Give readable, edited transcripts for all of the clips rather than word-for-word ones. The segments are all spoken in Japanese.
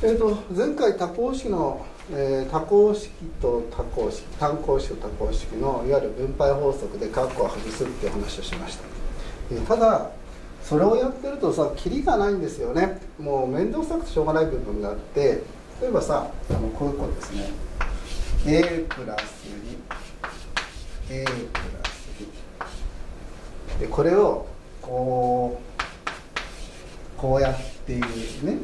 前回多項式の、多項式と多項式、単項式と多項式のいわゆる分配法則で括弧を外すっていう話をしました。ただそれをやってるとさ、キリがないんですよね。もう面倒くさくてしょうがない部分があって、例えばさ、こういうことですね。a プラス 2a プラス2で、これをこうやっているね。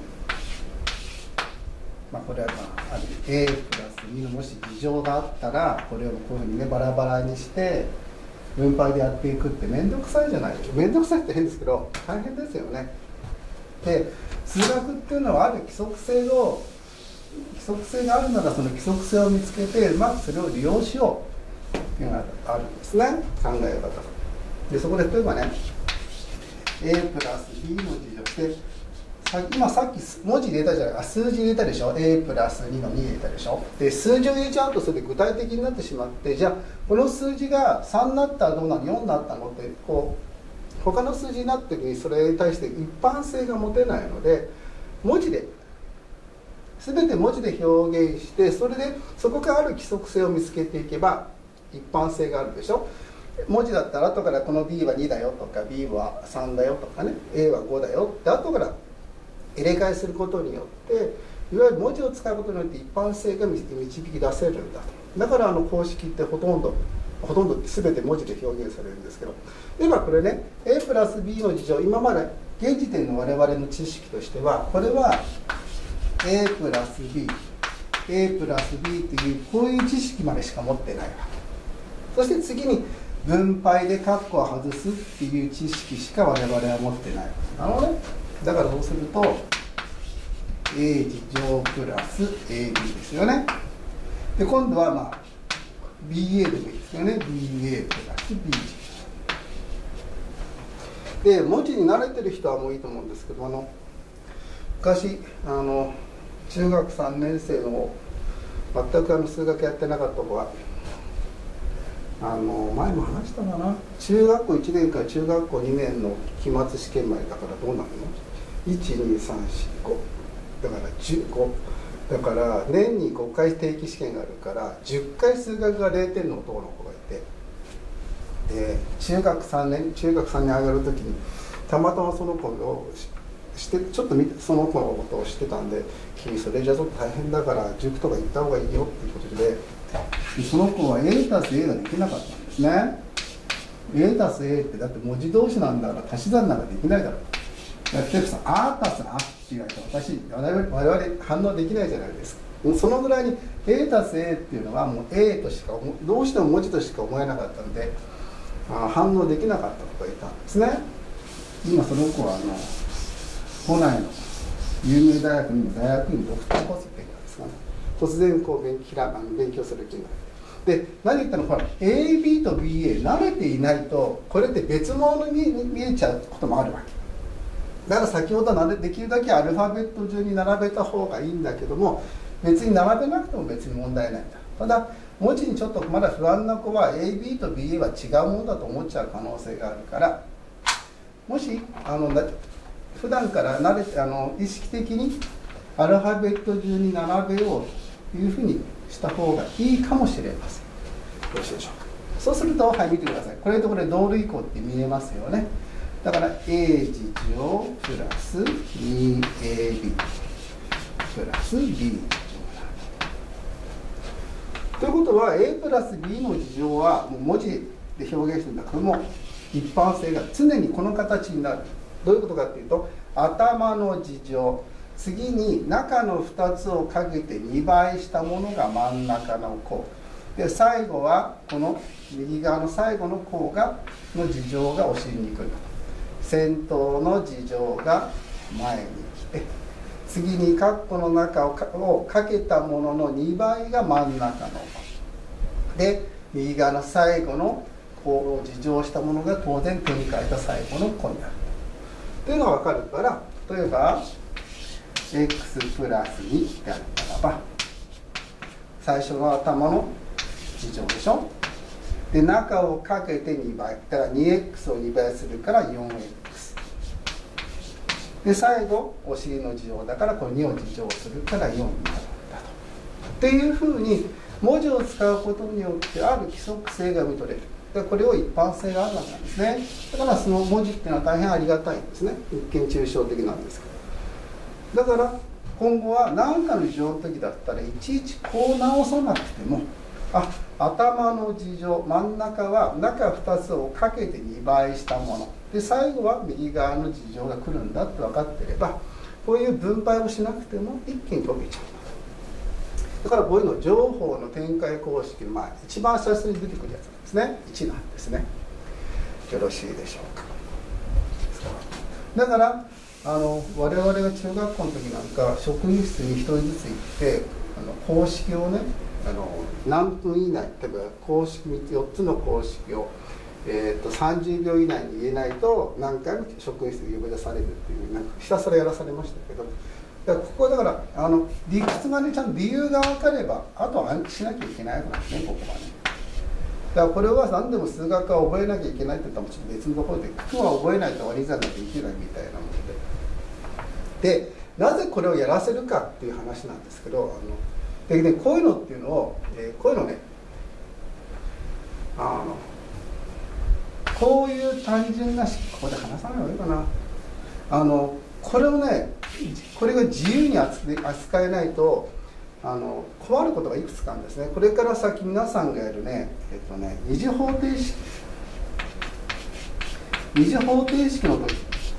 これはある a プラス2のもし2乗があったら、これをこういうふうにねバラバラにして分配でやっていくって面倒くさいじゃないですか。面倒くさいって変ですけど大変ですよね。で、数学っていうのはある規則性があるなら、その規則性を見つけてうまくそれを利用しようっていうのがあるんですね、考え方で。そこで例えばね a プラス b の2乗して、今さっき文字入れたじゃないか、数字入れたでしょ。 a プラス2の2入れたでしょ。で、数字を入れちゃうとそれで具体的になってしまって、じゃあこの数字が3になったらどうなの、4になったのって他の数字になってるにそれに対して一般性が持てないので、全て文字で表現して、それでそこからある規則性を見つけていけば一般性があるでしょ。文字だったら後からこの b は2だよとか b は3だよとかね、 a は5だよって後から入れ替えすることによって、いわゆる文字を使うことによって一般性が導き出せるんだと。だから公式ってほとんど全て文字で表現されるんですけど、今これね a プラス b の2乗、今まで現時点の我々の知識としては、これは a プラス b、a プラス b というこういう知識までしか持ってないわけ。そして次に分配で括弧を外すっていう知識しか我々は持ってないわけなのね。だからそうすると a 次乗プラス ab ですよね。で、今度はBA でもいいですよね。BA プラス B で、文字に慣れてる人はもういいと思うんですけど、昔中学3年生の全く数学やってなかった子は前も話したかな、中学校1年から中学校2年の期末試験までだからどうなるの、12345だから15だから、年に5回定期試験があるから10回数学が0点の男の子がいて、で中学3年上がる時にたまたまその子をちょっとその子のことを知ってたんで、君それじゃちょっと大変だから塾とか行った方がいいよっていうことで、その子は A たす A ができなかったんですね。 A たす A ってだって文字同士なんだから足し算なんかできないだろう。例えばさ、あたすあって言われて我々反応できないじゃないですか。そのぐらいに A たす A っていうのはもう A としかどうしても文字としか思えなかったので、反応できなかった子がいたんですね。今その子は都内の有名大学にドクターコースって言うんですかね、突然勉強する気になる。で、何言ったの、ほら AB と BA 慣れていないとこれって別物に見えちゃうこともあるわけだから、先ほどできるだけアルファベット順に並べた方がいいんだけども、別に並べなくても別に問題ないんだ。ただ文字にちょっとまだ不安な子は AB と BA は違うものだと思っちゃう可能性があるから、もし普段から意識的にアルファベット順に並べようというふうにした方がいいかもしれません。よろしいでしょうか。そうすると、はい、見てください。これとこれ同類項って見えますよね。だから A 次乗プラス 2AB プラス B 次乗ということは A プラス B の次乗はもう文字で表現してるんだけども、一般性が常にこの形になる。どういうことかっていうと、頭の次乗、次に中の2つをかけて2倍したものが真ん中の項で、最後はこの右側の最後の項の次乗がお尻に来る。先頭の次乗が前に来て、次に括弧の中をかけたものの2倍が真ん中の項で、右側の最後の項を次乗したものが当然手に書いた最後の項になるというのが分かるから、例えば x プラス2であったらば、最初の頭の次乗でしょ。で、中をかけて2倍だから 2x を2倍するから 4x で最後お尻の事情だからこれ2を事情するから4になるんだと。っていうふうに文字を使うことによってある規則性が認めれる。でこれを一般性があるわけなんですね。だからその文字っていうのは大変ありがたいんですね。一見抽象的なんですけど。だから今後は何かの事情の時だったらいちいちこう直さなくても、頭の事情、真ん中は中2つをかけて2倍したもので、最後は右側の事情が来るんだって分かっていれば、こういう分配をしなくても一気に解けちゃう。だからこういうの情報の展開公式の一番最初に出てくるやつなんですね。1なんですね。よろしいでしょうか。だから我々が中学校の時なんか職員室に1人ずつ行って公式をね何分以内、例えば公式4つの公式を、30秒以内に言えないと何回も職員室に呼び出されるっていうなんかひたすらやらされましたけど、だからここはだから理屈がねちゃんと理由が分かればあとは暗記しなきゃいけないわけなんですね。ここはねだからこれは何でも数学は覚えなきゃいけないって言ったらもちろん別のところで九九は覚えないと割り算ができないみたいなもので、なぜこれをやらせるかっていう話なんですけど、でね、こういうのっていうのを、こういうのねこういう単純な式、ここで話さない方がいいかな。これをね、これが自由に扱えないと困ることがいくつかあるんですね。これから先皆さんがやるね、二次方程式の時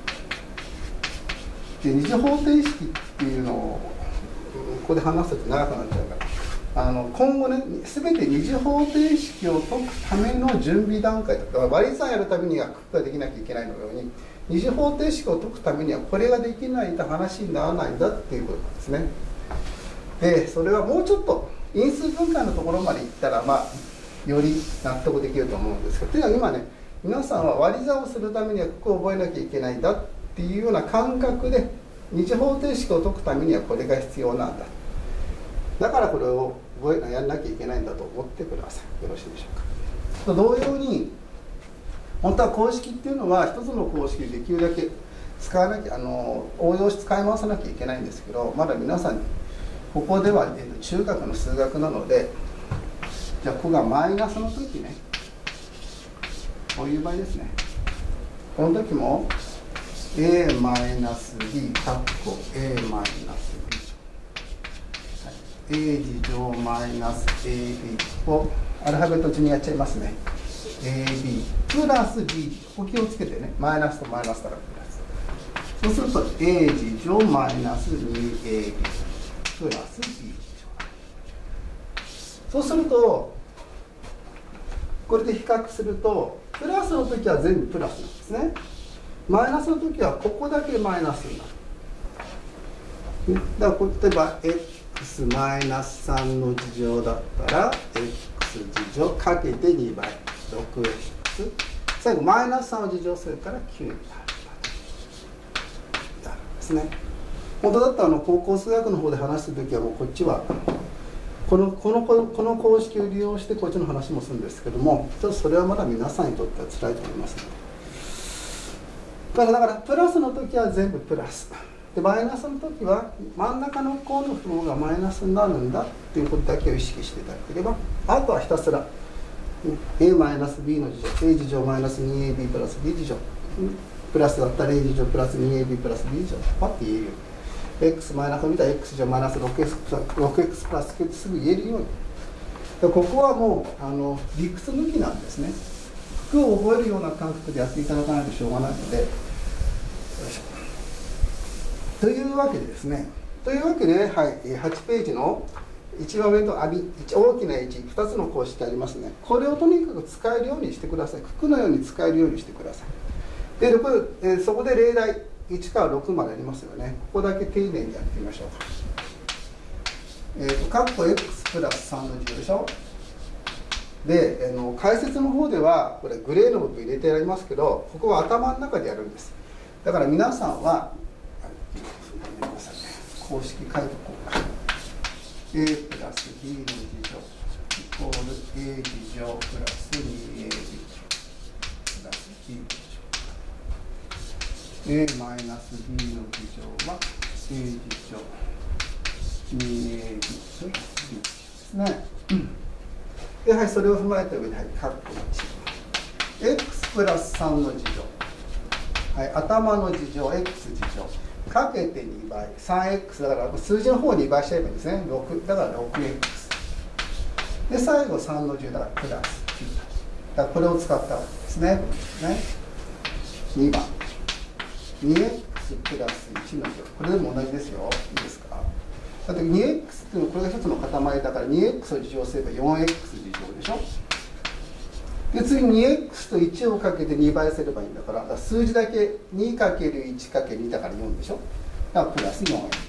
で、二次方程式っていうのをここで話すと長くなっちゃうから今後ね全て二次方程式を解くための準備段階だから割り算やるためには九九ができなきゃいけないのように、二次方程式を解くためにはこれができないと話にならないんだっていうことなんですね。でそれはもうちょっと因数分解のところまでいったらより納得できると思うんですけど、というのは今ね皆さんは割り算をするためにはここを覚えなきゃいけないんだっていうような感覚で二次方程式を解くためにはこれが必要なんだ、だからこれをやらなきゃいけないんだと思ってください。よろしいでしょうか。同様に本当は公式っていうのは一つの公式でできるだけ使わなきゃ応用して使い回さなきゃいけないんですけど、まだ皆さんにここでは、中学の数学なので、じゃあここがマイナスの時ね、こういう場合ですね。この時も a-b かっこ a-b a 次乗マイナス ab をアルファベット順にやっちゃいますね。 ab プラス b、 ここ気をつけてね、マイナスとマイナスからプラス、そうすると a 次乗マイナス 2ab プラス b。 そうするとこれで比較するとプラスの時は全部プラスなんですね。マイナスの時はここだけマイナスになる。だから例えば x マイナス3の次乗だったら x 次乗かけて2倍 6x、 最後マイナス3を次乗するから9になるんですね。本当だったら高校数学の方で話する時はもうこっちはこの公式を利用してこっちの話もするんですけども、ちょっとそれはまだ皆さんにとっては辛いと思いますので、だからプラスの時は全部プラスで、マイナスの時は真ん中の項の符号がマイナスになるんだっていうことだけを意識していただければ、あとはひたすら a マイナス b の次乗 a 次乗マイナス 2ab プラス b 次乗プラスだったら a 次乗プラス 2ab プラス b 次乗パッて言えるように、x マイナスを見たら x 乗マイナス 6x プラス9ってすぐ言えるように。ここはもう理屈抜きなんですね。服を覚えるような感覚でやっていただかないとしょうがないので、というわけでですね、はい、8ページの一番上の大きな1、2つの公式ありますね。これをとにかく使えるようにしてください。九九のように使えるようにしてください。でそこで例題1から6までありますよね。ここだけ丁寧にやってみましょうか。カッコ x プラス3の10でしょ。で解説の方ではこれグレーの部分入れてやりますけど、ここは頭の中でやるんです。だから皆さんは公式書いておこうか。a プラス b の次乗イコール a 次乗プラス 2ab プラス b 次乗 a マイナス b の事乗は a 事乗 2ab ですね。で、はい、それを踏まえた上で、はい、括弧1。x プラス3の事乗。はい、頭の事乗、x 事乗。かけて2倍。3x だから、数字の方を2倍しちゃえばいいんですね。6だから 6x。で、最後3の10だからプラス9。だからこれを使ったわけですね。2番。2x プラス1の乗。これでも同じですよ。いいですか？だって 2x っていうのはこれが一つの塊だから 2x を事乗すれば 4x 事乗でしょ。で次 2x と1をかけて2倍すればいいんだから、数字だけ 2×1×2 だから4でしょ。だからプラス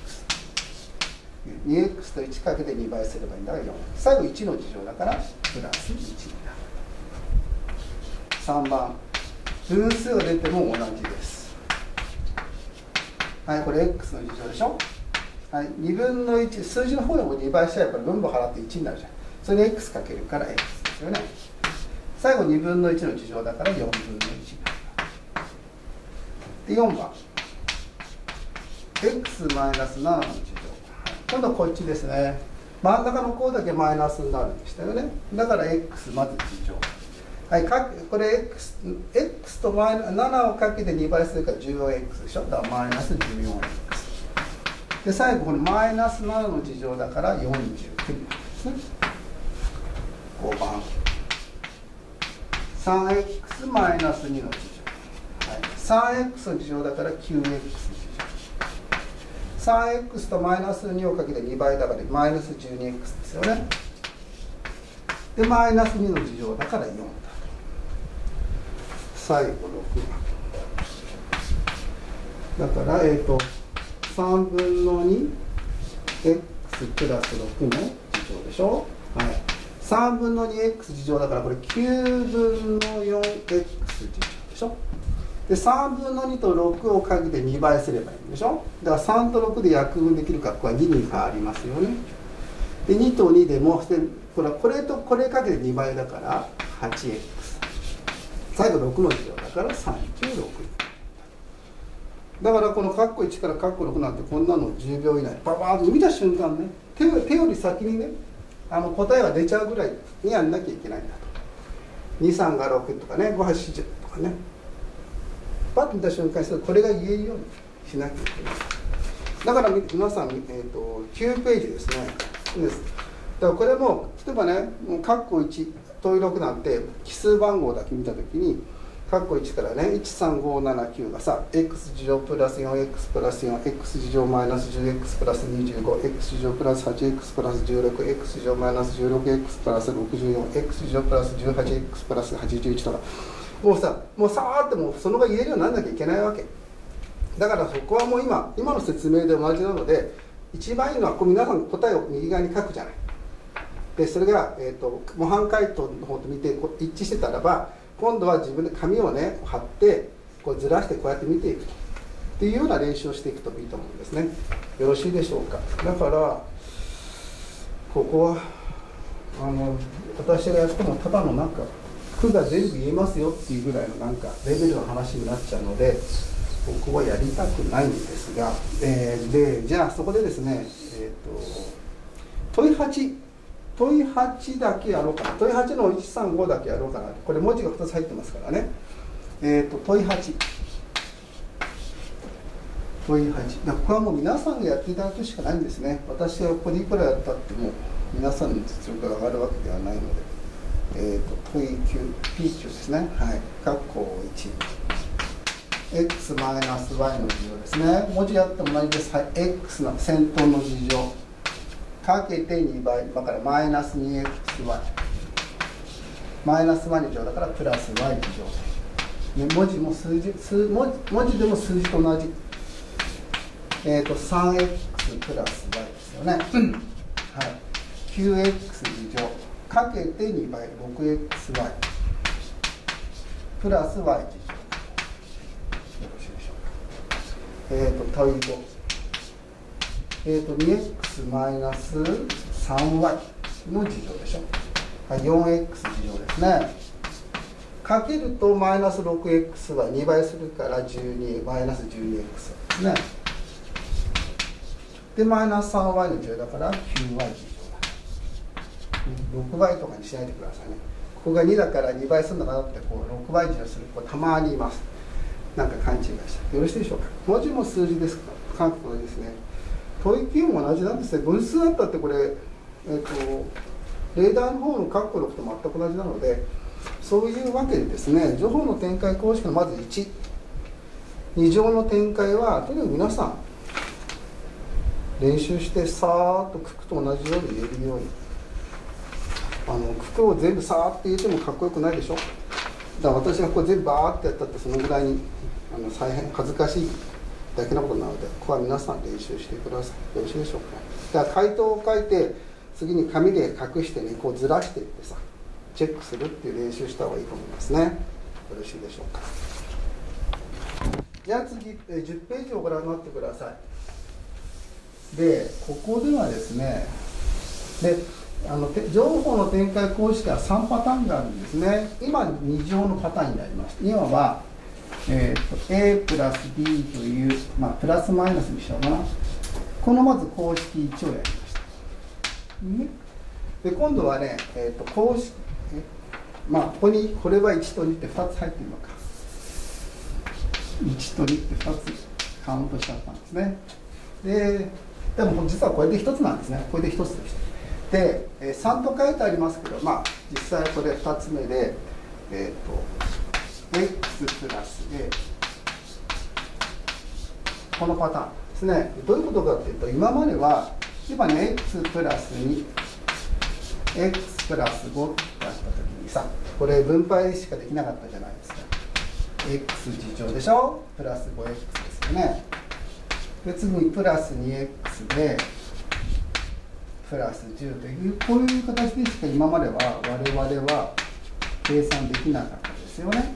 4x。2x と1かけて2倍すればいいんだから4。最後1の事乗だからプラス1になる。3番。分数が出ても同じです。はい、これ x の事乗でしょ。はい、2分の1、数字の方でも2倍しちゃえば分母払って1になるじゃん。それに x かけるから x ですよね。最後2分の1の事乗だから4分の1になる。で、4番。x マイナス7の事乗。今度はこっちですね。真ん中の項だけマイナスになるんでしたよね。だから x まず事乗。はい、これ x と7をかけて2倍するから 14x でしょ。だからマイナス 14x。で、最後これマイナス7の事乗だから49になるんですね。5番。3x マイナス2の事乗。はい、3x の事乗だから 9x 事乗。3x とマイナス2をかけて2倍だからマイナス 12x ですよね。で、マイナス2の事乗だから4だ。最後6番。だから3分の 2x プラス6の事乗でしょ。はい、3分の 2x 事乗だからこれ9分の 4x 事乗でしょ。で、3分の2と6をかけて2倍すればいいんでしょ。だから3と6で約分できる格好は2に変わりますよね。で、2と2でもこれとこれかけて2倍だから 8x。最後6の事乗だから36。だからこの括弧1から括弧6なんてこんなの10秒以内ババーッと見た瞬間ね、手より先にね答えが出ちゃうぐらいにやんなきゃいけないんだと。23が6とかね、584とかね、パッと見た瞬間にこれが言えるようにしなきゃいけない。だから皆さん、9ページですね。だからこれも例えばね、括弧1問い6なんて奇数番号だけ見たときに括弧1からね、13579がさ、x 事乗プラス 4x プラス 4x 事乗マイナス 10x プラス 25x 事乗プラス 8x プラス 16x 事乗マイナス 16x プラス 64x 事乗プラス 18x プラス81とか、もうさーってもうそのが言えるようにならなきゃいけないわけだから、そこはもう今の説明で同じなので、一番いいのは皆さん答えを右側に書くじゃない。でそれが、模範解答の方と見て一致してたらば、今度は自分で紙をね貼ってこうずらしてこうやって見ていくというような練習をしていくといいと思うんですね。よろしいでしょうか。だからここは私がやってもただのなんか句が全部言えますよっていうぐらいのなんかレベルの話になっちゃうので、ここはやりたくないんですが、でじゃあそこでですね、問い8だけやろうかな。問い8の135だけやろうかな。これ文字が2つ入ってますからね。問い8。問い8。これはもう皆さんがやっていただくしかないんですね。私がここでいくらやったっても皆さんの実力が上がるわけではないので。問い9、P9 ですね。はい。括弧1。x マイナス y の事乗ですね。文字やっても同じです。はい。x の先頭の事乗。かけて2倍だからマイナス 2xy マイナスyの乗だからプラス y 乗、ね、文字でも数字と同じ、3x プラス y ですよね、はい、9x 事乗かけて2倍 6xy プラス y 事乗、よろしいでしょうか。問い52x マイナス 3y の事乗でしょ。4x 事乗ですね。 かけるとマイナス 6x は2倍するから12マイナス 12x ですね。でマイナス 3y の乗だから 9y 乗だ。6倍とかにしないでくださいね。ここが2だから2倍するのかなってこう6倍乗する子たまにいます。なんか勘違いしたよろしいでしょうか。文字も数字ですか。書くとですね、問い9も同じなんですね。分数だったってこれ、例題の方の括弧6と全く同じなので、そういうわけでですね、乗法の展開公式のまず1、2乗の展開はとにかく皆さん練習してさーっと九九と同じように言えるように。九九を全部さーって言ってもかっこよくないでしょ。だから私がこう全部バーってやったってそのぐらいに大変恥ずかしいだけのことなので、ここは皆さん練習してください。よろしいでしょうか。だから回答を書いて次に紙で隠してね、こうずらしていってさチェックするっていう練習した方がいいと思いますね。よろしいでしょうか。じゃあ次10ページをご覧になってください。でここではですね、乗法の展開公式は3パターンがあるんですね。今2乗のパターンになりました。今は、a プラス b という、プラスマイナスにしようかな。このまず公式1をやりました。で今度はね、公式、ここにこれは1と2って2つ入ってるのか。1と2って2つカウントしちゃったんですね。でも実はこれで1つなんですね。これで1つでした。で、3と書いてありますけど、実際これ2つ目で、x プラス a このパターンですね。どういうことかっていうと、今までは今ね x プラス2 x プラス5ってやった時にさ、これ分配しかできなかったじゃないですか。x 次乗でしょ、プラス 5x ですよね。で次にプラス 2x でプラス10というこういう形でしか今までは我々は計算できなかったですよね。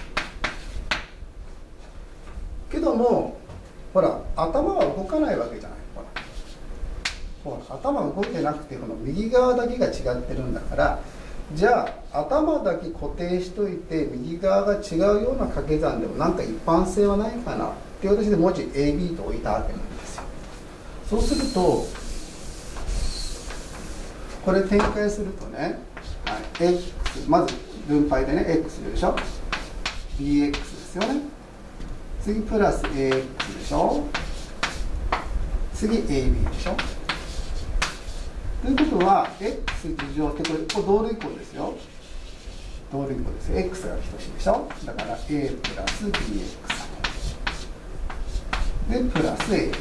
けどもほら頭は動かないわけじゃない。ほら頭動いてなくてこの右側だけが違ってるんだから、じゃあ頭だけ固定しといて右側が違うような掛け算でもなんか一般性はないかなっていう形で文字 AB と置いたわけなんですよ。そうするとこれ展開するとね、x まず分配でね x でしょ bx ですよね。次プラス ax でしょ、次 ab でしょ。ということは x 次乗ってこれ同類項ですよ。同類項ですよ。x が等しいでしょ。だから a プラス bx でプラス ab だ。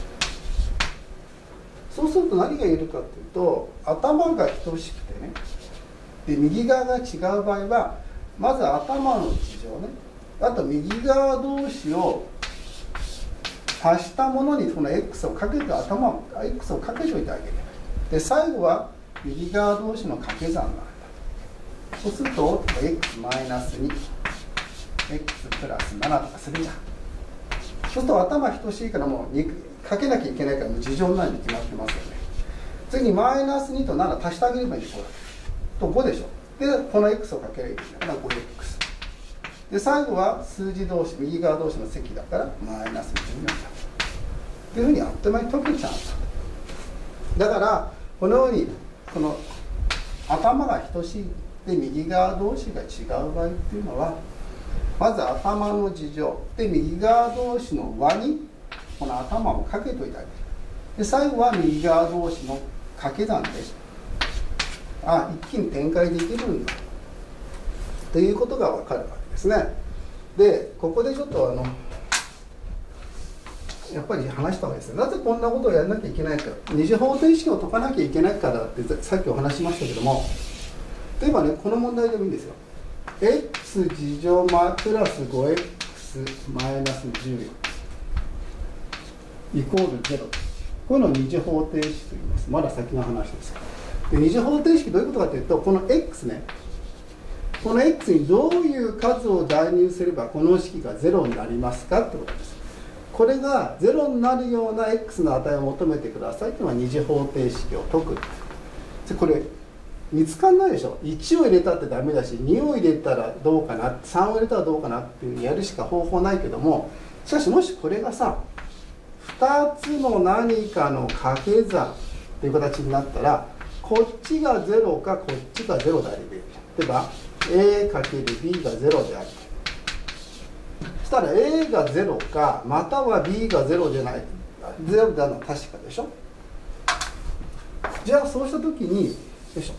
そうすると何が言えるかというと、頭が等しくてね、で右側が違う場合はまず頭の次乗ね、あと右側同士を足したものにこの x をかけてx をかけておいてあげる。で最後は右側同士の掛け算なんだ。そうすると x マイナス2 x プラス7とかするじゃん。そうすると頭等しいからもうかけなきゃいけないからもう次乗になるに決まってますよね。次にマイナス2と7足してあげればいいこうと5でしょ。でこの x をかければいいから 5x で最後は数字同士右側同士の積だからマイナス14だというふうにあっという間に解けちゃうんだ。だからこのようにこの頭が等しいで右側同士が違う場合っていうのはまず頭の次乗で右側同士の和にこの頭をかけといてあげる。で最後は右側同士の掛け算で一気に展開できるんだということが分かるわけですね。でここでちょっとやっぱり話した方がいいですね。なぜこんなことをやらなきゃいけないか、二次方程式を解かなきゃいけないからってさっきお話ししましたけども、例えばねこの問題でもいいんですよ。 x 次乗プラス 5x マイナス14イコール0、こういうのを二次方程式と言います。まだ先の話です。で二次方程式どういうことかというと、この x ね、この x にどういう数を代入すればこの式が0になりますかってことです。これが0になるような x の値を求めてくださいというのは二次方程式を解く。これ見つかんないでしょ。1を入れたってダメだし、2を入れたらどうかな、3を入れたらどうかなっていうやるしか方法ないけども、しかしもしこれがさ、2つの何かの掛け算っていう形になったら、こっちが0かこっちが0であればいい。例えば A×B が0である。そしたら A が0かまたは B が0でない、0であるのは確かでしょ。じゃあそうしたときに、よいしょ、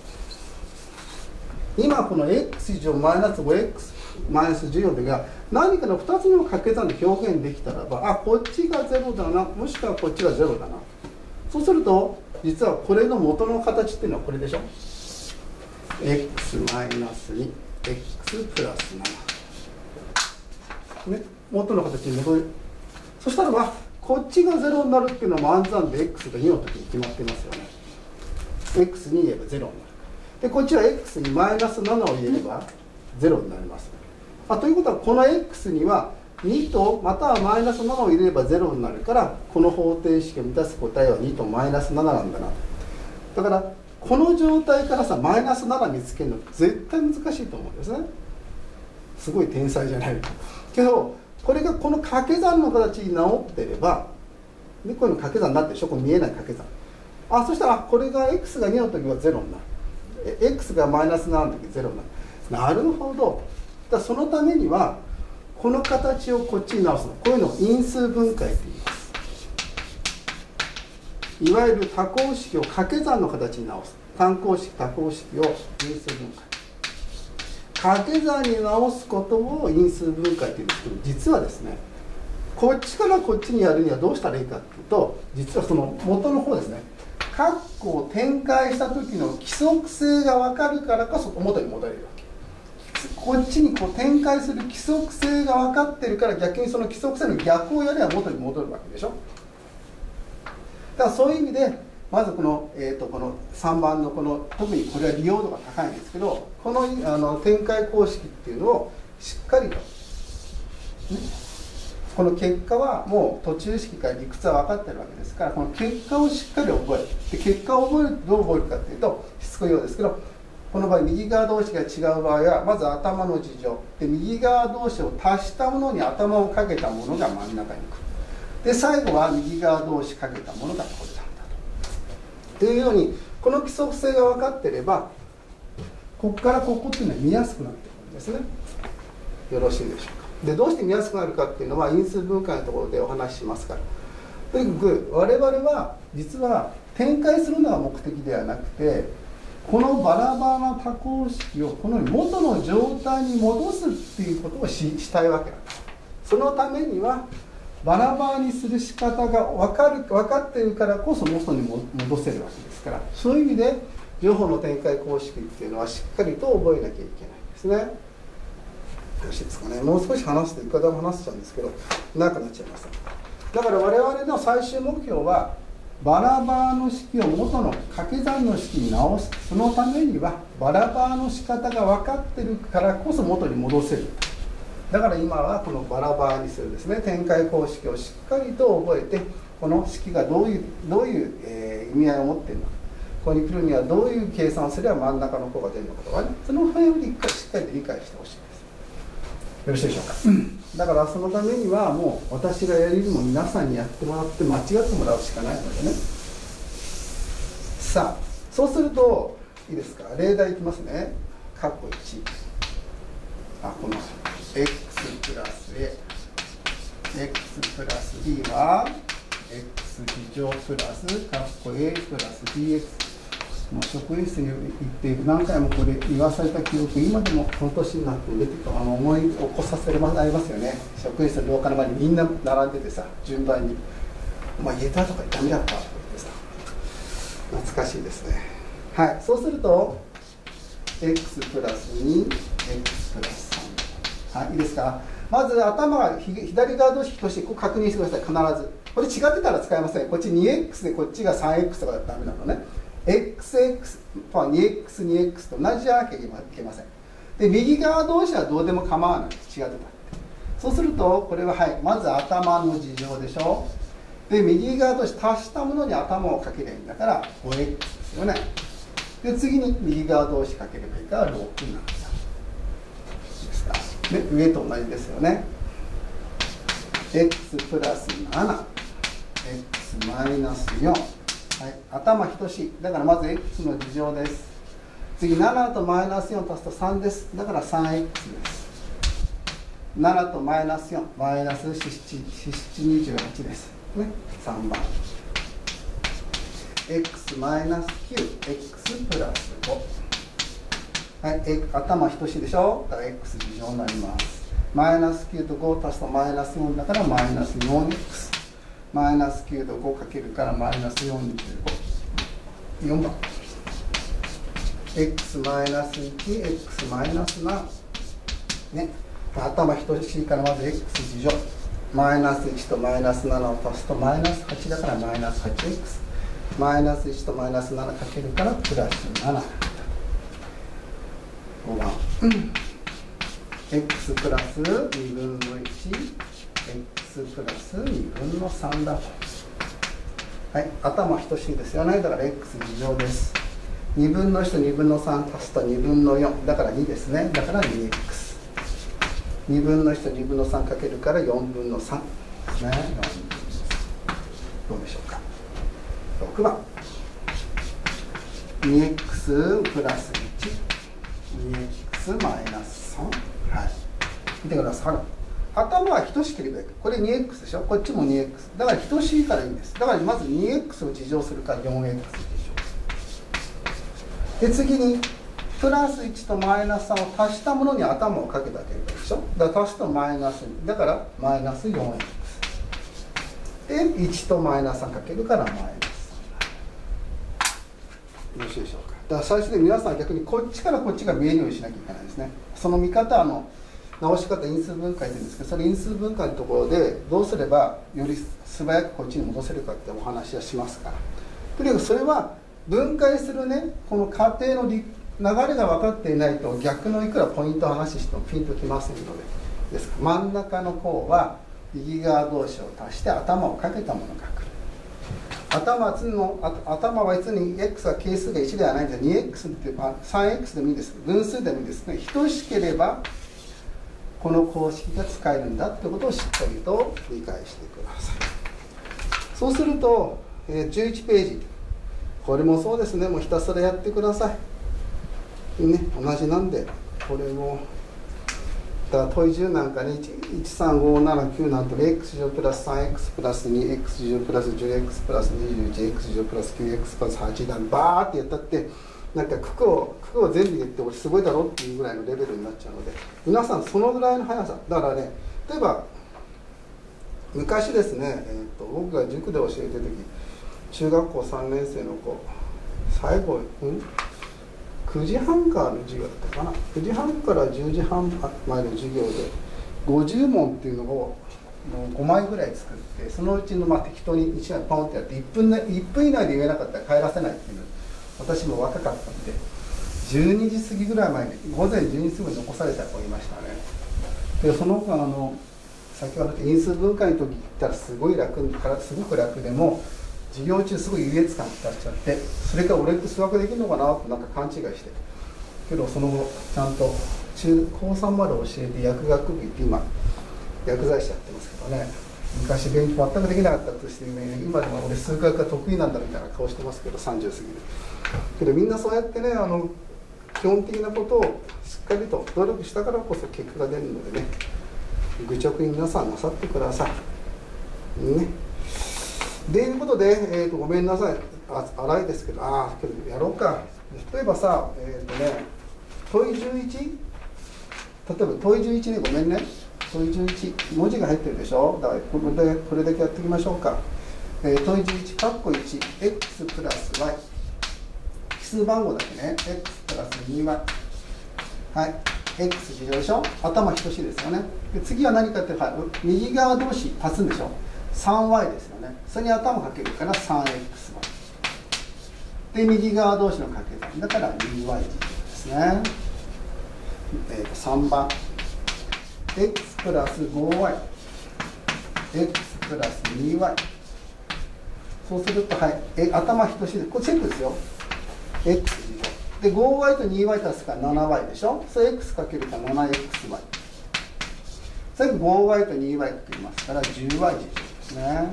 今この x 以上マイナス 5x マイナス14が何かの2つの掛け算で表現できたらば、あ、こっちが0だな、もしくはこっちが0だな。そうすると実はこれの元の形っていうのはこれでしょ。x マイナス2 x プラス7、ね、元の形に戻る。そしたらばこっちが0になるっていうのは暗算で x が2の時に決まってますよね。x に言えば0になる。でこっちは x にマイナス7を入れれば0になります。ということはこの x には2とまたはマイナス7を入れれば0になるから、この方程式を満たす答えは2とマイナス7なんだな。だからこの状態からさ、マイナス7見つけるの絶対難しいと思うんですね。すごい天才じゃないけど、これがこの掛け算の形に直ってれば、でこういうの掛け算になってるでしょ。これ見えない掛け算。そしたらこれが x が2の時は0になる。x がマイナス7の時0になる。なるほど。だそのためにはこの形をこっちに直すの。こういうのを因数分解と言います。いわゆる多項式を掛け算の形に直す。単項式多項式を因数分解。掛け算に直すことを因数分解というんですけど、実はですね、こっちからこっちにやるにはどうしたらいいかっていうと、実はその元の方ですね、括弧を展開した時の規則性が分かるからこそ元に戻れるわけ。こっちにこう展開する規則性が分かってるから、逆にその規則性の逆をやれば元に戻るわけでしょ。だからそういう意味でまずこの3番の特にこれは利用度が高いんですけど、この展開公式っていうのをしっかりと、ね、この結果はもう途中式から理屈は分かってるわけですから、この結果をしっかり覚える。で結果を覚えるとどう覚えるかっていうと、しつこいようですけど、この場合右側同士が違う場合はまず頭の事情で、右側同士を足したものに頭をかけたものが真ん中に来る。で最後は右側同士かけたものがこれなんだというように、この規則性が分かっていれば、ここからここっていうのは見やすくなってくるんですね。よろしいでしょうか。でどうして見やすくなるかっていうのは因数分解のところでお話ししますから。とにかく我々は実は展開するのが目的ではなくて、このバラバラな多項式をこの元の状態に戻すっていうことをしたいわけなんです。そのためにはバラバラにする仕方が分かっているからこそ元に戻せるわけですから、そういう意味で両方の展開公式っていうのはしっかりと覚えなきゃいけないんですね。よろしいですかね。もう少し話すといくらでも話しちゃうんですけど長くなっちゃいます。だから我々の最終目標はバラバラの式を元の掛け算の式に直す。そのためにはバラバラの仕方が分かっているからこそ元に戻せる。だから今はこのバラバラにするですね、展開公式をしっかりと覚えて、この式がどういう意味合いを持っているのか、ここに来るにはどういう計算をすれば真ん中の項が出るのかとかね、その辺をしっかりと理解してほしいです。よろしいでしょうか。だからそのためにはもう私がやるよりも皆さんにやってもらって間違ってもらうしかないのでね。さあそうするといいですか、例題いきますね。括弧1、このx プラス a x プラス b は x 乗プラス括弧 a プラス bx。もう職員室に行って何回もこれ言わされた記憶、今でもこの年になって出て思い起こさせられますよね。職員室の廊下の前にみんな並んでてさ、順番に「お前言えたとかダメだった」って言ってさ、懐かしいですね。はい、そうすると x プラス 2x プラス3、はい、いいですか。まず頭が左側同士としてこう確認してください。必ずこれ違ってたら使えません。こっち 2x でこっちが 3x とかダメなのね。xx とは 2x2x と同じわけにはいけません。で右側同士はどうでも構わない。違ってた。そうするとこれは、はい、まず頭の事情でしょ。で右側同士足したものに頭をかけりゃいいんだから 5x ですよね。 で次に右側同士かければいいから6になったですか、で上と同じですよね。 x プラス 7x マイナス4、はい、頭等しい。だからまず x の2乗です。次7とマイナス4足すと3です。だから 3x です。7とマイナス4マイナス728ですね。3番 x マイナス 9x プラス5、はい、頭等しいでしょ。だから x 2乗になります。マイナス9と5足すとマイナス4だからマイナス 4x、 マイナス9と5かけるからマイナス45、4番 x マイナス 1x マイナス7ね、頭等しいからまず x 2乗、マイナス1とマイナス7を足すとマイナス8だからマイナス 8x、 マイナス1とマイナス7かけるからプラス7、5番x プラス2分の 1x プラス2分の3だと、はい、頭等しいですよね。だから x2乗です。2分の1と2分の3足すと2分の4だから2ですね。だから 2x、 2分の1と2分の3かけるから4分の3ですね。4分の3どうでしょうか。6番 2x プラス 1、2x マイナス3、はい、見てください。頭は等しければいい。これ 2x でしょ。こっちも 2x だから等しいからいいんです。だからまず 2x を自乗するから 4x で次にプラス1とマイナス3を足したものに頭をかけてあげればいいでしょ。だから足すとマイナス2だからマイナス 4x で1とマイナス3かけるからマイナス3、よろしいでしょうか。だから最初に皆さん逆にこっちからこっちが見えるようにしなきゃいけないですね。その見方直し方因数分解って言うんですけど、それ因数分解のところでどうすればより素早くこっちに戻せるかってお話はしますから。とにかくそれは分解するね、この過程の流れが分かっていないと逆のいくらポイントを話してもピンときませんので、ですから真ん中の項は右側同士を足して頭をかけたものが来る。頭はいつに x は係数が1ではないんで 2x っていうか 3x でもいいです。分数でもいいですね。等しければこの公式が使えるんだってことをしっかりと理解してください。そうすると、11ページ、これもそうですね。もうひたすらやってください、ね、同じなんでこれもだから問い10なんかね、13579なんと x 乗プラス 3x プラス 2x 乗プラス 10x プラス 21x 乗プラス 9x プラス8だバーってやったってなんか九九を全部入れて俺すごいだろっていうぐらいのレベルになっちゃうので、皆さんそのぐらいの速さだからね。例えば昔ですね、僕が塾で教えてる時中学校3年生の子最後9時半からの授業だったかな、9時半から10時半前の授業で50問っていうのを5枚ぐらい作って、そのうちの適当に1枚ポンってやって1分以内で言えなかったら帰らせないっていうの、私も若かったんで12時過ぎぐらい前に午前12時過ぎに残された子いましたね。でその子先ほど因数分解の時言ったらすごく楽でも授業中すごい優越感に立っちゃって、それから俺って数学できるのかなってなんか勘違いしてけど、その後ちゃんと高3まで教えて薬学部行って今薬剤師やってますけどね、昔勉強全くできなかったとしてね、今でも俺数学が得意なんだみたいな顔してますけど30過ぎるけど、みんなそうやってね基本的なことをしっかりと努力したからこそ結果が出るのでね、愚直に皆さんなさってくださいね。ということで、ごめんなさい荒いですけどけどやろうか。例えばさ問い11、例えば問い11ね、ごめんね、問い11文字が入ってるでしょ。だからこれだけやっていきましょうか。問い11括弧 1x プラス y 奇数番号だけね、x プラス 2y、 はい、x 乗でしょ。頭等しいですよね。で次は何かっていうと右側同士足すんでしょ。 3y ですよね。それに頭かけるから 3xy で右側同士の掛け算だから 2y ですね。3番 x プラス 5y x プラス 2y、 そうすると頭等しいでこれチェックですよ。x 乗で 5y と 2y 足すから 7y でしょ。それ x かけるから 7xy。さっき 5y と 2y かけますから 10y 乗ですね。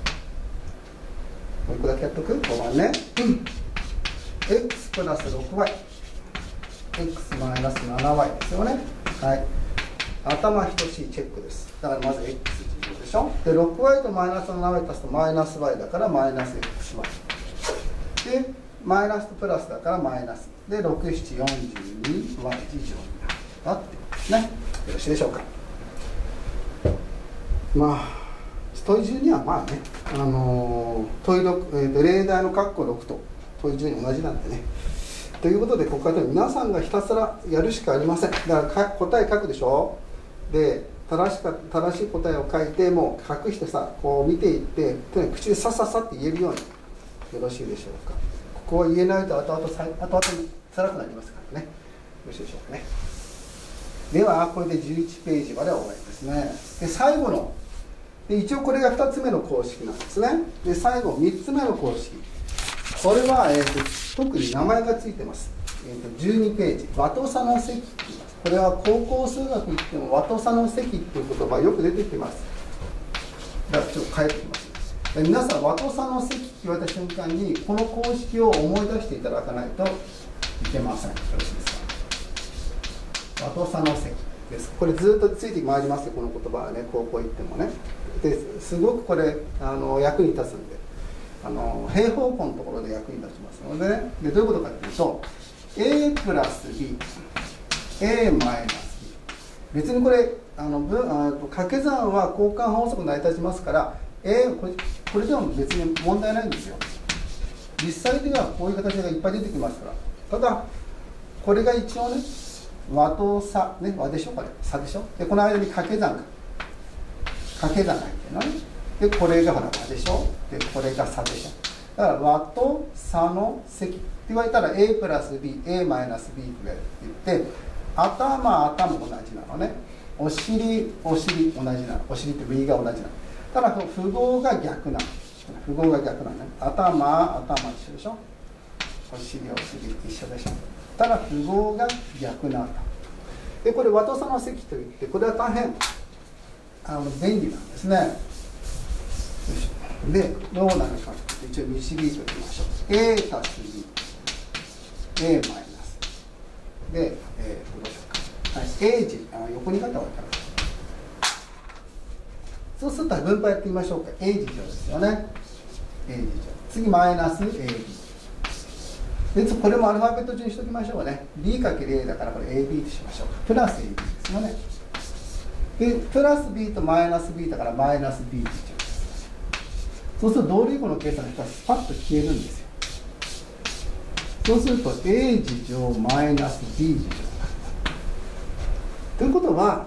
もう1個だけやっとく。5番ね。x プラス 6y。x マイナス 7y ですよね。はい。頭等しいチェックです。だからまず x 乗でしょ。で 6y とマイナス 7y 足すとマイナス y だからマイナス xy。でマイナスとプラスだからマイナスで6、7、42y 乗になったってことですね。よろしいでしょうか。まあ問い12はまあね、問い6、例題の括弧6と問い12同じなんでね。ということでここから皆さんがひたすらやるしかありません。だから答え書くでしょ。で正しい答えを書いてもう隠してさこう見ていって口でさささって言えるようによろしいでしょうか。ここは言えないと後々に辛くなりますからね。よろしいでしょうかね。ではこれで11ページまで終わりですね。で最後ので一応これが2つ目の公式なんですね。で最後3つ目の公式、これは、特に名前がついてます。12ページ和と差の積って言います。これは高校数学言っても和と差の積っていう言葉よく出てきます。だからちょっと変えてきます。皆さん和と差の積って言われた瞬間にこの公式を思い出していただかないといけません。よろしいですか。和と差の積です。これずっとついてまいりますよ、この言葉はね。高校行ってもね。ですごくこれ役に立つんで平方根のところで役に立ちますので、ね、でどういうことかというと a プラス b a マイナス b、 別にこれ掛け算は交換法則成り立ちますから、これでも別に問題ないんですよ。実際ではこういう形がいっぱい出てきますから。ただこれが一応ね和と差ね、和でしょ、これ差でしょ。でこの間に掛け算が入ってるのね。でこれがほら和でしょ。でこれが差でしょ。だから和と差の積って言われたら a プラス b、a マイナス b って言って頭同じなのね。お尻同じなの。お尻って右が同じなの。ただ符号が逆なの。符号が逆なのね。頭一緒でしょ。お尻一緒でしょ。ただ符号が逆なんだ。でこれ和と差の積といってこれは大変便利なんですね。でどうなるかって一応導いておきましょう。 a 足す b a マイナスで、どうしようか、はい、a 字横に書いた方がいいかな。そうすると分配やってみましょうか。 a 字乗ですよね。 a 字乗、次マイナス ab でこれもアルファベット順にしておきましょうね。 b×a だからこれ ab としましょう。プラス ab ですよね。でプラス b とマイナス b だからマイナス b 字乗です。そうすると同類項の計算の人はスパッと消えるんですよ。そうすると a 字乗マイナス b 字乗ということは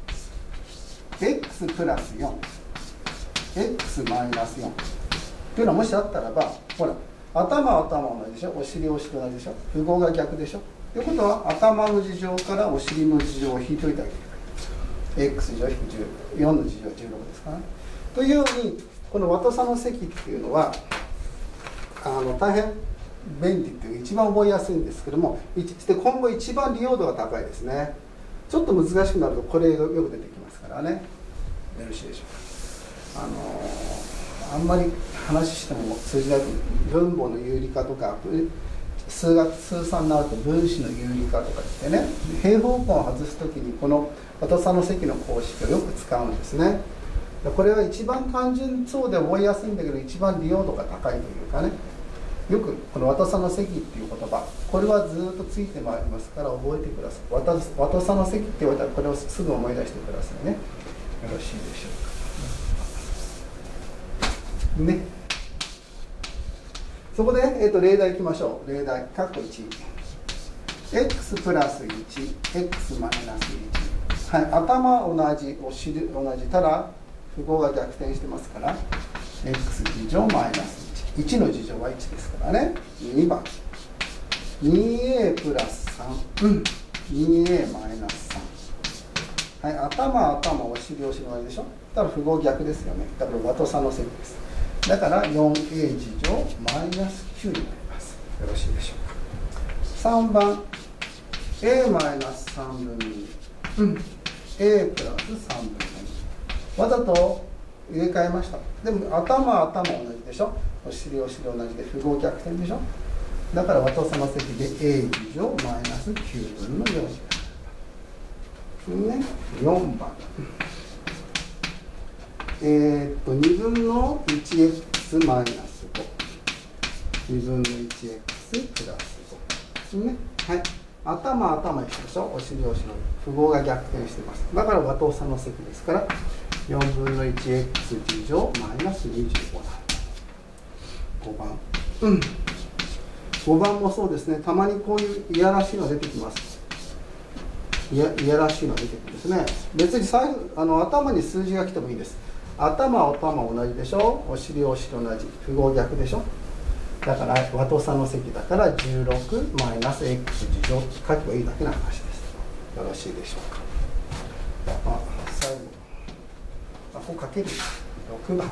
x プラス 4x マイナス4というのはもしあったらば、ほら頭同じでしょ。お尻同じでしょ。符号が逆でしょ。ということは頭の事乗からお尻の事乗を引いておいてあげる。x 乗引く4の事乗は16ですからね。というようにこの和と差の積っていうのは大変便利っていう一番覚えやすいんですけども、今後一番利用度が高いですね。ちょっと難しくなるとこれがよく出てきますからね。よろしいでしょうか。あんまり話しても通じないと分母の有理化とか数算になると分子の有理化とか言ってね、平方根を外すときにこの和と差の積の公式をよく使うんですね。これは一番単純そうで覚えやすいんだけど一番利用度が高いというかね、よくこの和と差の積っていう言葉、これはずっとついてまいりますから覚えてください。和と差の積って言われたらこれをすぐ思い出してくださいね。よろしいでしょうかね。そこで、例題いきましょう。例題括弧1 x プラス 1x マイナス1、はい、頭同じお尻同じ、ただ符号が逆転してますから x 次乗マイナス1の次乗は1ですからね。2番 2a プラス3、2a マイナス3、はい、頭お尻同じでしょ。ただ符号逆ですよね。だから和と差の積です。だから 4a 次乗マイナス9になります。よろしいでしょうか。 3番 a マイナス3分の2、a プラス3分の2。わざと入れ替えました。でも頭同じでしょ。お尻同じで符号逆転でしょ。だから和と差の積で a 次乗マイナス9分の4ね。4番2分の 1x マイナス5、2分の 1x プラス5ね。はい、頭一緒でしょ。お尻符号が逆転してます。だから和と差の積ですから4分の 1x 次乗マイナス25だ。5番5番もそうですね。たまにこういういやらしいの出てきます。いやらしいの出てくるんですね。別に頭に数字が来てもいいです。頭同じでしょ。お尻同じ、符号逆でしょ。だから和と差の積だから16マイナス x 次乗って書けばいいだけの話です。よろしいでしょうか。最後こうかける6番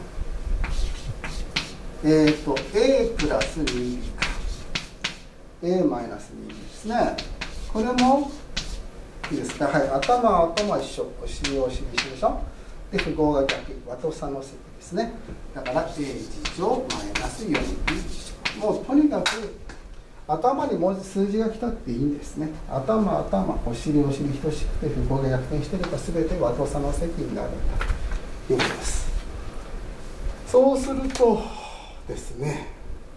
a プラス 2b か a マイナス 2b ですね。これもいいですか。はい、頭一緒、お尻一緒でしょ。で符号が逆、和と差の積ですね。だから a 次乗マイナス 4b 次乗。もうとにかく頭に文字数字が来たっていいんですね。頭お尻等しくて符号が逆転していれば全て和と差の積になるんだということです。そうするとですね、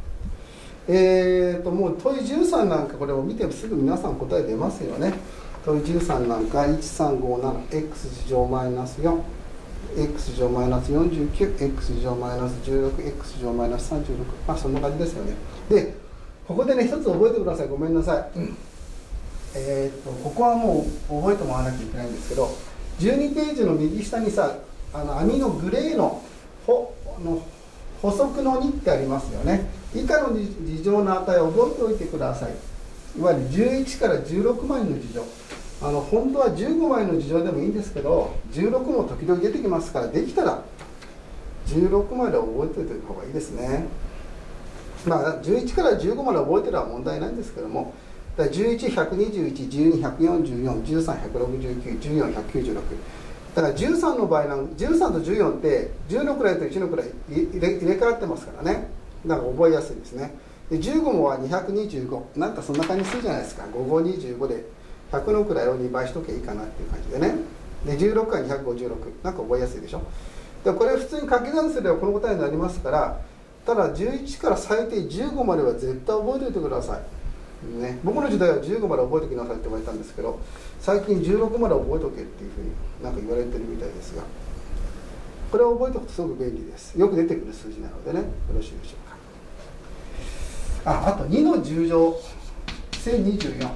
もう問い13なんかこれを見てすぐ皆さん答え出ますよね。問い13なんか 1357x 次乗マイナス4 x 乗マイナス49 x 乗マイナス16 x 乗マイナス36、そんな感じですよね。でここでね一つ覚えてください。ごめんなさい。ここはもう覚えてもらわなきゃいけないんですけど、12ページの右下にさ網のグレーの補足の2ってありますよね。以下の次乗の値を覚えておいてください。いわゆる11から16枚の次乗、本当は15枚の次乗でもいいんですけど、16も時々出てきますから、できたら16まで覚えておいておいた方がいいですね。11から15まで覚えてるのは問題ないんですけども、11、121、12、144、13、169、14、196。だから13の場合13と14って10の位と1の位入れ替わってますからね。だから覚えやすいですね。で15もは225、なんかそんな感じするじゃないですか。5525で100の位を2倍しとけばいいかなっていう感じでね。で16は256、なんか覚えやすいでしょ。でこれ普通に掛け算すればこの答えになりますから、ただ11から最低15までは絶対覚えておいてください。ね、僕の時代は15まで覚えておきなさいって言われたんですけど、最近16まで覚えておけっていうふうになんか言われてるみたいですが、これを覚えておくとすごく便利です。よく出てくる数字なのでね、よろしいでしょうか。あと2の10乗1024。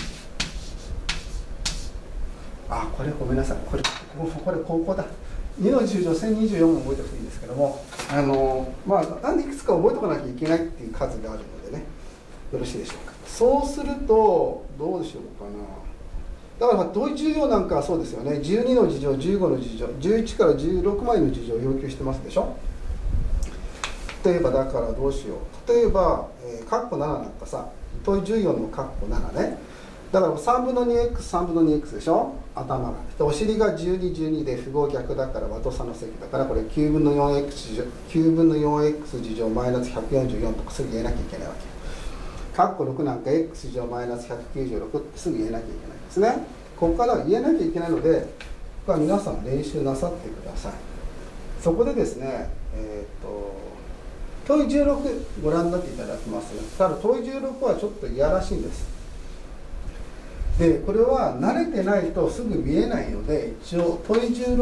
これごめんなさい、これ高校だ。2の10乗1024も覚えておくといいんですけども、なんでいくつか覚えておかなきゃいけないっていう数があるのでね、よろしいでしょうか。そうするとどうでしょうかな。だから問い14なんかはそうですよね。12の次乗、15の次乗、11から16枚の次乗を要求してますでしょ。例えばだからどうしよう。例えば括弧7なんかさ、問い14の括弧7ね。だから3分の 2x3 分の 2x でしょ。頭がでお尻が12で符号逆だから和と差の積だから、これ9分の 4x 次乗マイナス144とかすぐ言えなきゃいけないわけ。括弧6なんか x 乗マイナス196ってすぐ言えなきゃいけないですね。ここから言えなきゃいけないので、ここは皆さん練習なさってください。そこでですね、問い16ご覧になっていただきます。ただ問い16はちょっといやらしいんです。でこれは慣れてないとすぐ見えないので、一応問い16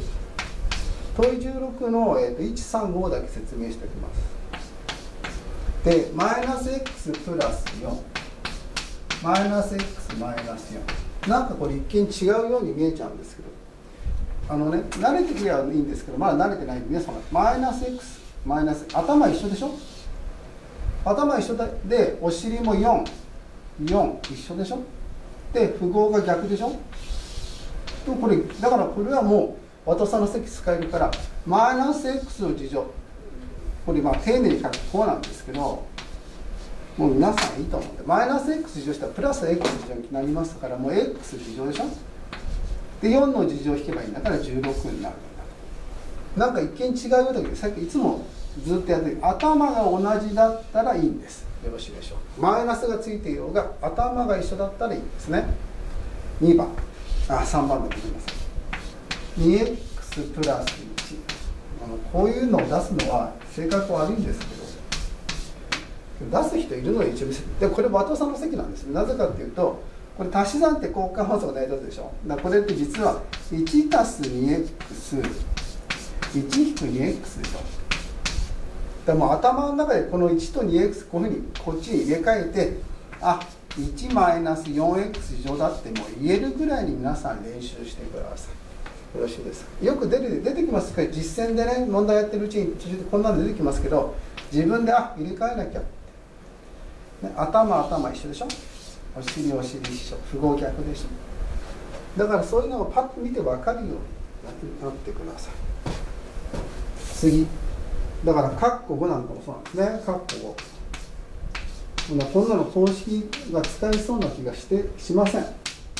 の、135だけ説明しておきます。でマイナス x プラス4マイナス x マイナス4、なんかこれ一見違うように見えちゃうんですけど、慣れてきればいいんですけど、まだ慣れてないんで皆さんマイナス x マイナス頭一緒でしょ。頭一緒でお尻も4一緒でしょ。で符号が逆でしょ。これだからこれはもう和と差の積使えるから、マイナス x の次乗、これ丁寧に書くとこうなんですけど、ももう皆さんいいと思うんで、マイナス x 乗したらプラス x 乗になりますから、もう x 乗でしょ。で4の乗引けばいいんだから16になるんだ。なんか一見違うようだけど、さっきいつもずっとやってる、頭が同じだったらいいんです。よろしいでしょう。マイナスがついていようが頭が一緒だったらいいんですね。3番で見てください。2x プラス1。こういうのを出すのは性格悪いんですけど、出す人いるのに一部で、これ和藤さんの席なんです。なぜかっていうと、これ足し算って交換法則のやつでしょ。だからこれって実は1たす 2x 1引く 2x でしょ。でも頭の中でこの1と 2x こういうふうにこっちに入れ替えて、1マイナス 4x 乗だってもう言えるぐらいに皆さん練習してください。よろしいですか。よく出てきますけど、実践でね、問題やってるうちにこんなの出てきますけど、自分で入れ替えなきゃ、ね、頭一緒でしょ。お尻一緒、符号逆でしょ。だからそういうのをパッと見て分かるようになってください。次だから括弧5なんかもそうなんですね。括弧5、こんなの公式が使えそうな気がしません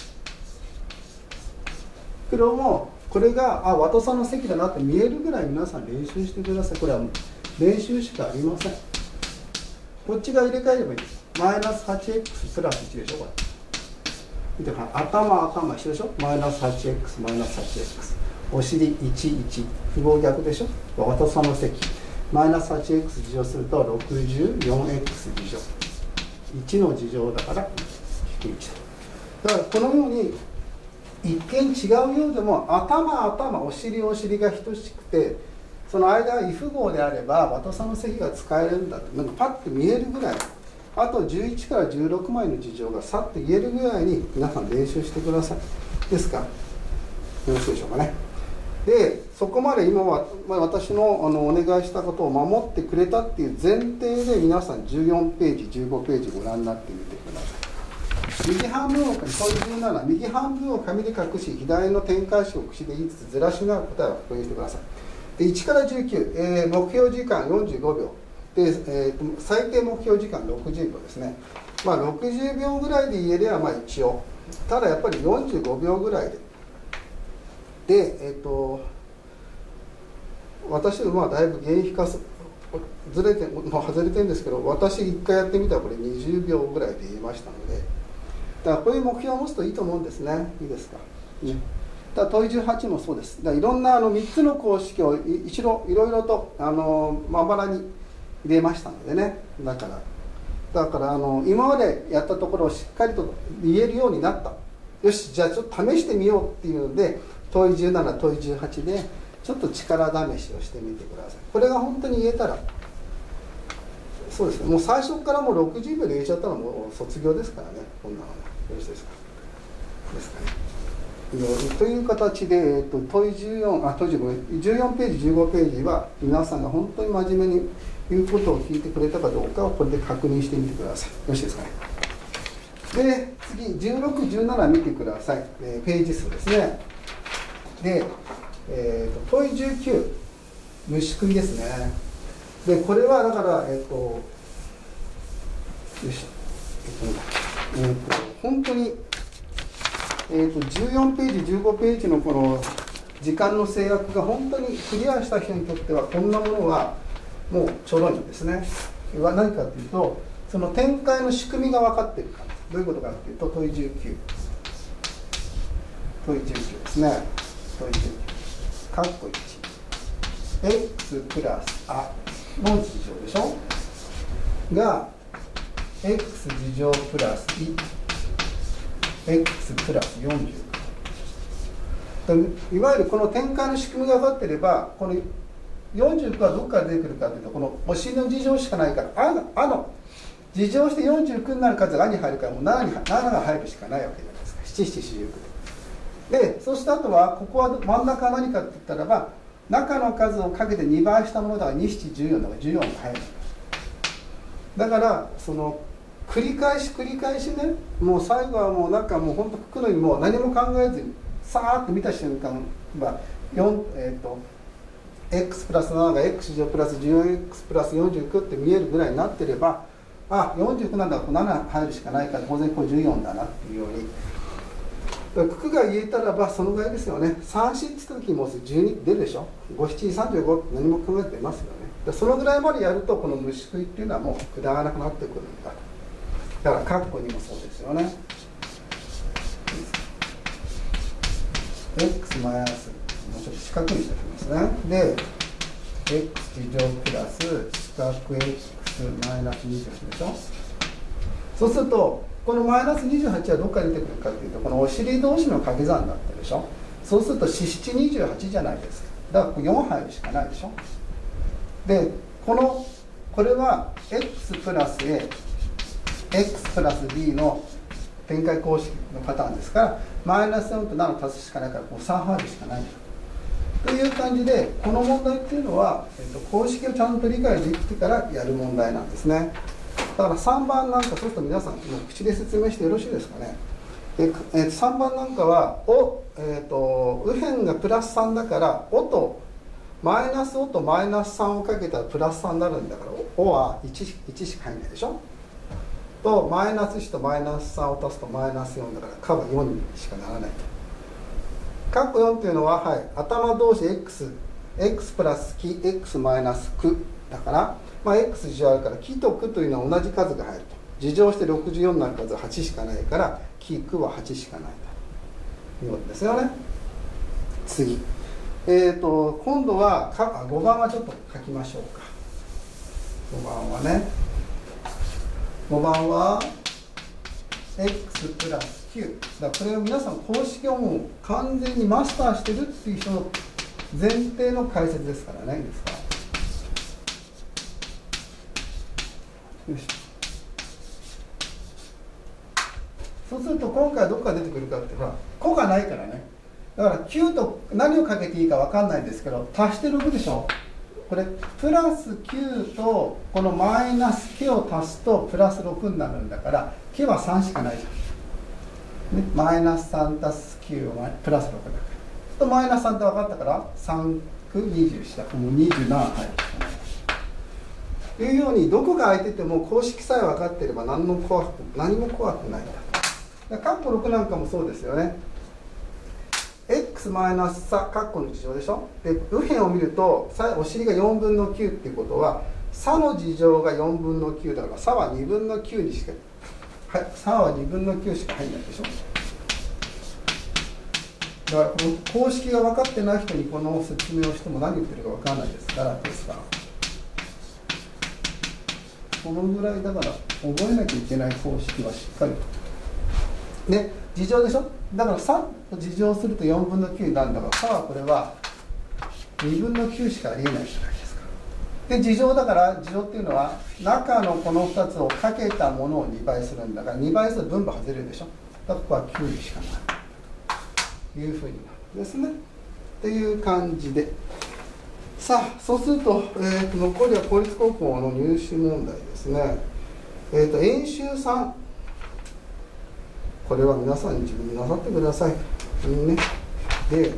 けども、これが和田さんの席だなって見えるぐらい皆さん練習してください。これは練習しかありません。こっちが入れ替えればいいです。マイナス 8x プラス1でしょ。これ見てください。頭一緒でしょ。マイナス 8x マイナス 8x、 お尻11、符号逆でしょ。和田さんの席マイナス 8x 乗すると 64x 乗、1の乗だから引く1だからこのように一見違うようでも頭お尻が等しくて、その間が異符号であれば和田さんの積が使えるんだってなんかパッと見えるぐらい、あと11から16枚の事情がさっと言えるぐらいに皆さん練習してください。ですか。よろしいでしょうかね。でそこまで今は、私のお願いしたことを守ってくれたっていう前提で皆さん14ページ15ページご覧になってみてください。右半分を問い17、右半分を紙で隠し左の展開式を口で言いつつずらしながら答えを確認してください。で1から19、目標時間45秒で、最低目標時間60秒ですね。60秒ぐらいで言えれば一応、ただやっぱり45秒ぐらいで私のだいぶ原比化外れてるんですけど、私1回やってみたらこれ20秒ぐらいで言えましたので、だからこういう目標を持つといいと思うんですね。いいですか。だから問い18もそうです。だからいろんな3つの公式をいろいろとまばらに入れましたのでね。だから今までやったところをしっかりと言えるようになった。よし、じゃあちょっと試してみようっていうので問い17問い18でちょっと力試しをしてみてください。これが本当に言えたら、そうですね、もう最初からもう60秒で言えちゃったらもう卒業ですからね。こんなのね。よろしいですか。ですかね。という形で、問い14ページ15ページは皆さんが本当に真面目に言うことを聞いてくれたかどうかをこれで確認してみてください。よろしいですかね。で次16、17見てください。ページ数ですね。で、問い19虫食いですね。でこれはだからよいしょ本当に14ページ15ページのこの時間の制約が本当にクリアした人にとってはこんなものはもうちょろいんですね。何かというとその展開の仕組みが分かっているから。どういうことかというと問い19ですね。問い19括弧1 x プラスの事乗でしょが x 事乗プラス x プラス40、いわゆるこの展開の仕組みが分かっていればこの49はどこから出てくるかというとこのお尻の事乗しかないから事乗して49になる数がに入るからもう 7が入るしかないわけじゃないですか。7、7、49で、そしてあとはここは真ん中は何かって言ったらば中の数をかけて2倍したものだから2、7、14だから14が入る。だからその繰り返しね、もう最後はもうなんかもう本当書くのにもう何も考えずにさーっと見た瞬間x プラス7が x 乗プラス 14x プラス49って見えるぐらいになってればあ49なんだから7入るしかないから当然これ14だなっていうように。九が言えたらばそのぐらいですよね。3子って言った時にもう12出るでしょ。5、7、35って何も考えて出ますよね。でそのぐらいまでやるとこの虫食いっていうのはもうくだらなくなってくるんだ。だからカッコにもそうですよね。x マイナスもうちょっと四角にしておきますね。で x 乗プラス四角 x マイナス28でしょ。そうするとこのマイナス28はどこから出てくるかというとこのお尻同士の掛け算だったでしょ。そうすると四七28じゃないですか。だから4入るしかないでしょ。でこれは x プラス a x プラス b の展開公式のパターンですからマイナス4と7足すしかないからこう3入るしかないという感じでこの問題っていうのは、公式をちゃんと理解できてからやる問題なんですね。だから3番なんかそうすると皆さん口で説明してよろしいですかね。3番なんかは右辺がプラス3だから「お」とマイナス「お」とマイナス3をかけたらプラス3になるんだから「お」は 1しか入んないでしょ。とマイナス1とマイナス3を足すとマイナス4だから「か」は4にしかならないと。カッコ4というのは、はい、頭同士 x プラスキ x マイナス9だから、まあ、x 乗あるからキと9というのは同じ数が入ると。次乗して64になる数は8しかないからキ9は8しかないということですよね。次、今度は5番はちょっと書きましょうか。5番はね5番は x プラス9だからこれを皆さん公式をもう完全にマスターしてるっていう人の前提の解説ですからね。いいですか。よし。そうすると今回どこから出てくるかってほら個がないからね。だから9と何をかけていいか分かんないんですけど足して6でしょ。これプラス9とこのマイナス k を足すとプラス6になるんだから k は3しかないじゃん、ね、マイナス3足す9はプラス6だからとマイナス3って分かったから3区20したもう27入るというようにどこが空いてても公式さえ分かっていれば何も怖くないんだと。カッコ6なんかもそうですよね。x マイナス差カッコの事乗でしょ。で右辺を見るとお尻が4分の9っていうことは差の事乗が4分の9だから差は2分の9にしか、はい、差は2分の9しか入んないでしょ。だからこの公式が分かってない人にこの説明をしても何言ってるか分からないですからですからこのぐらいだから覚えなきゃいけない公式はしっかりとね事乗でしょ。だから3と事乗すると4分の9になるんだから差はこれは2分の9しかありえないじゃないですか。で事乗だから事乗っていうのは中のこの2つをかけたものを2倍するんだから2倍すると分母外れるでしょ。だからここは9にしかないというふうになるんですね。っていう感じでさあそうすると、残りは公立高校の入試問題ですね。演習3これは皆さんに自分でなさってください。ね、で、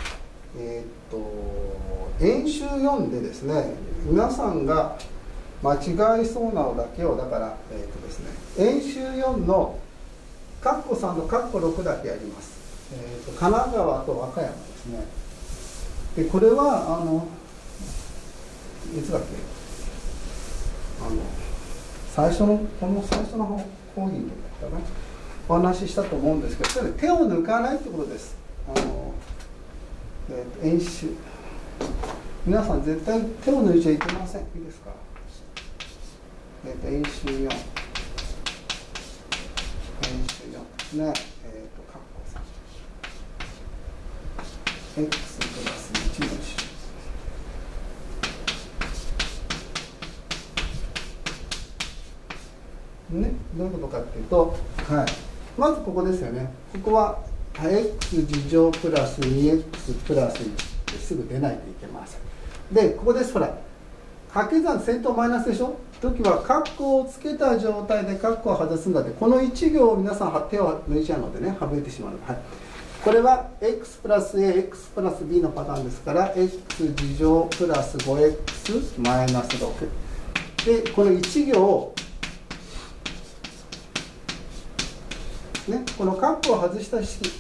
演習4でですね、皆さんが間違いそうなのだけを、だから、ですね、演習4のカッコ3とカッコ6だけやります。神奈川と和歌山ですね。で、これはいつだっけ最初の講義の時だったかな。お話ししたと思うんですけど、それ手を抜かないってことです。演習皆さん絶対手を抜いちゃいけません。いいですか。演習4ですね。カッコ3 x プラス1の1ね、どういうことかっていうと、はい、まずここですよね。ここは x 次乗プラス 2x プラス1ってすぐ出ないといけません。で、ここです。ほら、掛け算先頭マイナスでしょ。時はカッコをつけた状態でカッコを外すんだって、この1行を皆さん手を抜いちゃうのでね、省いてしまうので、はい、これは x プラス a、x プラス b のパターンですから、x 次乗プラス 5x マイナス6。で、この1行をね、このカッコを外した式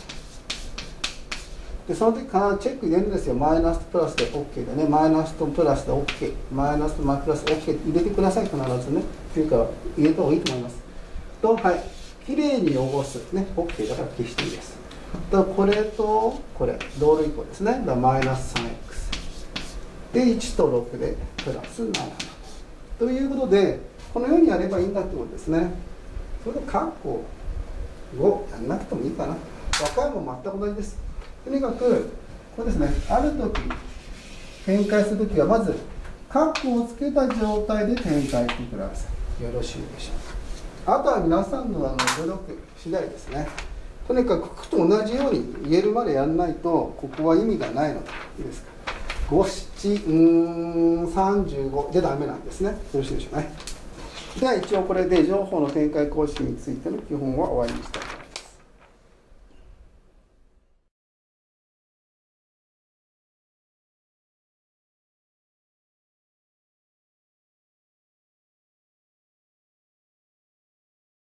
で、その時必ずチェック入れるんですよ。マイナスとプラスで OK でね、マイナスとプラスで OK、マイナスとプラスで OK 入れてください、必ずね。というか、入れた方がいいと思います。と、はい、きれいに汚す、ね、OK だから消していいです。と、これとこれ、同類項ですね。だからマイナス 3x。で、1と6でプラス7。ということで、このようにやればいいんだってことですね。それで、カッコ5やんなくてもいいかな。和解も全く同じです。とにかく、これですね、あるとき、展開するときは、まず、カッコをつけた状態で展開してください。よろしいでしょうか。あとは皆さんの努力次第ですね。とにかく、ここと同じように言えるまでやらないと、ここは意味がないので、いいですか。5、7、35じゃダメなんですね。よろしいでしょうね。では、一応これで情報の展開公式についての基本は終わりにしたい。